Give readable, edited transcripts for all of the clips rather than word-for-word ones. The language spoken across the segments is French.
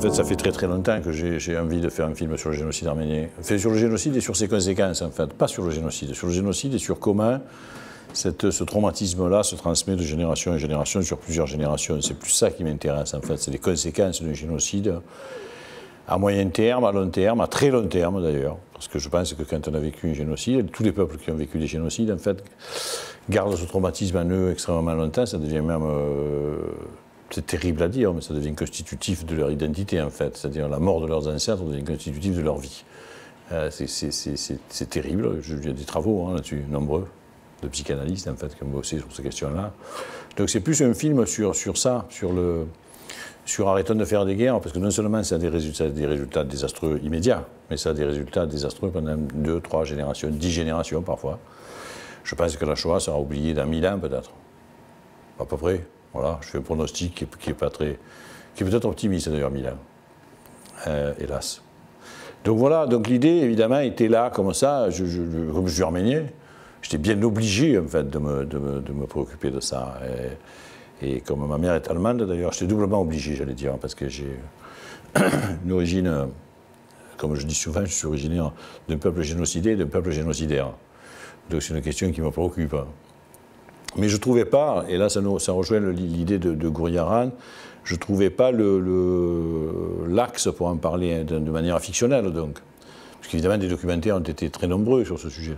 En fait, ça fait très longtemps que j'ai envie de faire un film sur le génocide arménien. Enfin, sur le génocide et sur ses conséquences, en fait. Pas sur le génocide et sur comment ce traumatisme-là se transmet de génération en génération sur plusieurs générations. C'est plus ça qui m'intéresse, en fait. C'est les conséquences d'un génocide à moyen terme, à long terme, à très long terme d'ailleurs. Parce que je pense que quand on a vécu un génocide, tous les peuples qui ont vécu des génocides, en fait, gardent ce traumatisme en eux extrêmement longtemps. Ça devient même... c'est terrible à dire, mais ça devient constitutif de leur identité, en fait. C'est-à-dire la mort de leurs ancêtres devient constitutif de leur vie. C'est terrible. Il y a des travaux là-dessus, nombreux, de psychanalystes, en fait, qui ont bossé sur ces questions-là. Donc c'est plus un film sur ça, sur arrêtons de faire des guerres, parce que non seulement ça a des résultats désastreux immédiats, mais ça a des résultats désastreux pendant 2, 3 générations, 10 générations parfois. Je pense que la Shoah sera oubliée dans 1000 ans, peut-être. À peu près. Voilà, je fais un pronostic qui est peut-être optimiste d'ailleurs, 1000 ans, hélas. Donc voilà, donc l'idée évidemment était là comme ça, comme je suis arménien, j'étais bien obligé en fait de me préoccuper de ça. Et comme ma mère est allemande d'ailleurs, j'étais doublement obligé, j'allais dire, parce que j'ai une origine, comme je dis souvent, je suis originaire d'un peuple génocidé et d'un peuple génocidaire. Donc c'est une question qui me préoccupe. Mais je ne trouvais pas, et là ça rejoint l'idée de Gouriaran, je ne trouvais pas l'axe pour en parler de manière fictionnelle, donc. Parce qu'évidemment, des documentaires ont été très nombreux sur ce sujet.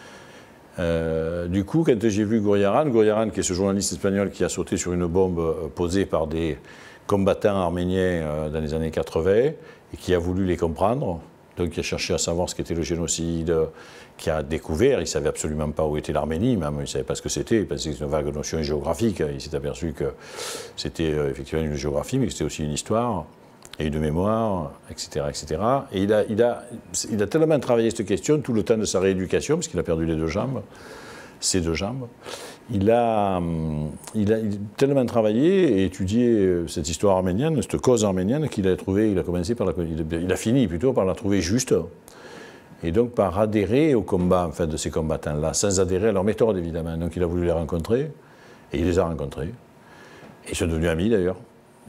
Du coup, quand j'ai vu Gouriaran, qui est ce journaliste espagnol qui a sauté sur une bombe posée par des combattants arméniens dans les années 80, et qui a voulu les comprendre, donc qui a cherché à savoir ce qu'était le génocide, qui a découvert, il ne savait absolument pas où était l'Arménie, même il ne savait pas ce que c'était, il pensait que c'était une vague notion géographique, il s'est aperçu que c'était effectivement une géographie, mais que c'était aussi une histoire, et une mémoire, etc. etc. Et il a tellement travaillé cette question tout le temps de sa rééducation, parce qu'il a perdu les 2 jambes, ses 2 jambes. Il a tellement travaillé et étudié cette histoire arménienne, cette cause arménienne, qu'il a fini plutôt par la trouver juste, et donc par adhérer au combat en fait, de ces combattants-là, sans adhérer à leur méthode évidemment. Donc il a voulu les rencontrer, et il les a rencontrés, et ils sont devenus amis d'ailleurs,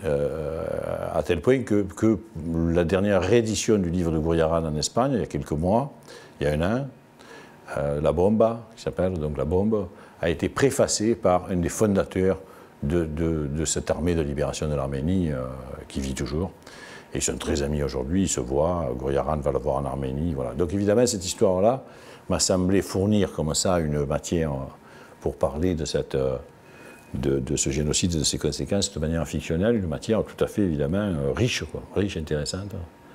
à tel point que la dernière réédition du livre de Gouriaran en Espagne, il y a quelques mois, il y a 1 an, La Bomba, qui s'appelle donc La Bombe, a été préfacée par un des fondateurs de cette armée de libération de l'Arménie, qui vit toujours. Et ils sont très amis aujourd'hui, ils se voient, Gouriaran va le voir en Arménie, voilà. Donc évidemment, cette histoire-là m'a semblé fournir comme ça une matière pour parler de ce génocide et de ses conséquences de manière fictionnelle, une matière tout à fait évidemment riche, riche, intéressante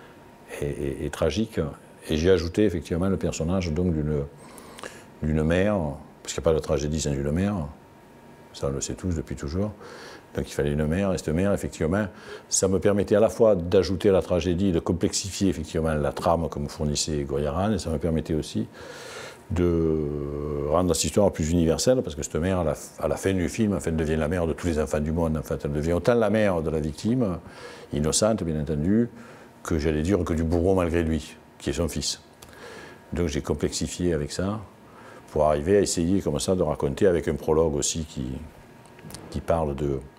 et tragique. Et j'ai ajouté effectivement le personnage donc d'une mère, parce qu'il n'y a pas de tragédie sans une mère, ça on le sait tous depuis toujours, donc il fallait une mère, et cette mère effectivement, ça me permettait à la fois d'ajouter à la tragédie, de complexifier effectivement la trame que me fournissait Gouriaran, et ça me permettait aussi de rendre cette histoire plus universelle, parce que cette mère, à la fin du film, en fait, devient la mère de tous les enfants du monde, en fait. Elle devient autant la mère de la victime, innocente bien entendu, que j'allais dire que du bourreau malgré lui, qui est son fils. Donc j'ai complexifié avec ça, pour arriver à essayer comme ça de raconter, avec un prologue aussi qui parle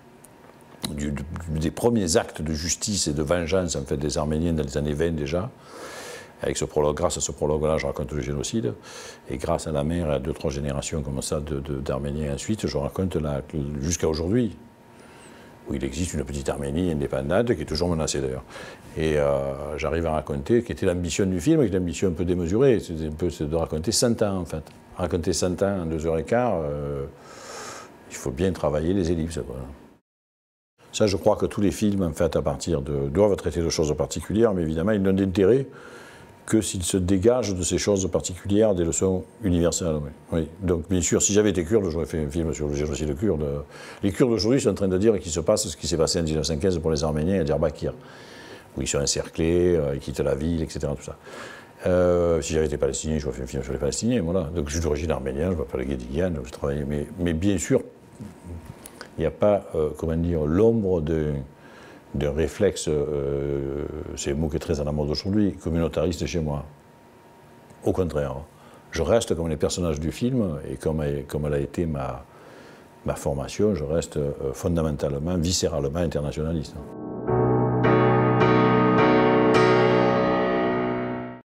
des premiers actes de justice et de vengeance en fait, des Arméniens dans les années 20 déjà. Avec ce prologue, grâce à ce prologue-là, je raconte le génocide. Et grâce à la mère et à 2, 3 générations comme ça d'Arméniens ensuite, je raconte jusqu'à aujourd'hui, où il existe une petite Arménie indépendante, qui est toujours menacée d'ailleurs. Et j'arrive à raconter, qui était l'ambition du film, qui est une ambition un peu démesurée, c'est de raconter 100 ans en fait. Raconter 100 ans en 2h15, il faut bien travailler les ellipses. Quoi. Ça, je crois que tous les films, en fait, doivent traiter de choses particulières, mais évidemment, ils n'ont d'intérêt que s'ils se dégagent de ces choses particulières des leçons universelles. Oui. Oui. Donc, bien sûr, si j'avais été kurde, j'aurais fait un film sur le génocide kurde. Les Kurdes aujourd'hui sont en train de dire qu'il se passe ce qui s'est passé en 1915 pour les Arméniens à Diyarbakir, où ils sont encerclés, ils quittent la ville, etc. Tout ça. Si j'avais été palestinien, j'aurais fait un film sur les Palestiniens. Voilà. Donc, je suis d'origine arménienne, je m'appelle Guédiguian, je travaille. Mais bien sûr, il n'y a pas, comment dire, l'ombre d'un réflexe, c'est un mot qui est très à la mode aujourd'hui, communautariste chez moi. Au contraire, je reste comme les personnages du film, et comme elle a été ma formation, je reste fondamentalement, viscéralement internationaliste.